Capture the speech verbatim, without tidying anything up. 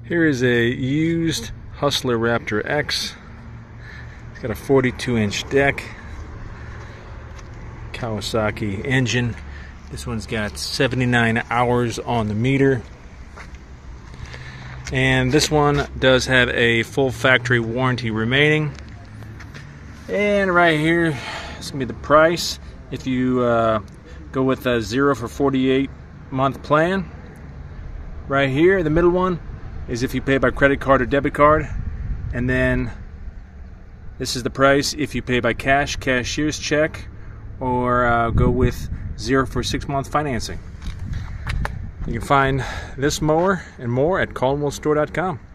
Here is a used Hustler Raptor X. It's got a forty-two inch deck, Kawasaki engine. This one's got seventy-nine hours on the meter. And this one does have a full factory warranty remaining. And right here is going to be the price if you uh, go with a zero for forty-eight month plan. Right here, the middle one is if you pay by credit card or debit card. And then this is the price if you pay by cash, cashier's check, or uh, go with zero for six month financing. You can find this mower and more at colin will store dot com.